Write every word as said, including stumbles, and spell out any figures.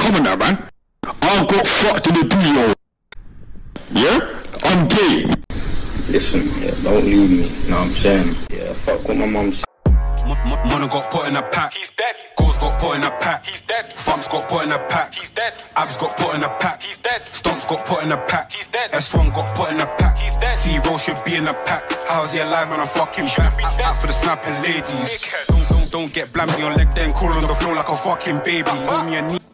come on now, man. I got fucked in the two-year-old. Yeah? I'm gay. Listen, yeah, don't leave me. Know what I'm saying? Yeah, fuck what my mum said. Mona got put in a pack. He's dead. Goals got put in a pack. He's dead. Thumps got put in a pack. He's dead. Abs got put in a pack. He's dead. Stomps got put in a pack. He's dead. S one got put in a pack. He's dead. C-Roll should be in a pack. How's he alive when I'm fucking back? Out, out for the snapping ladies. Don't, don't, don't get blammed on your leg then crawl on the floor like a fucking baby. Hold me a knee.